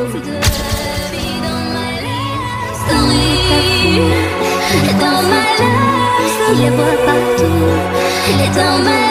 Dans ma love story, il est partout. Et dans ma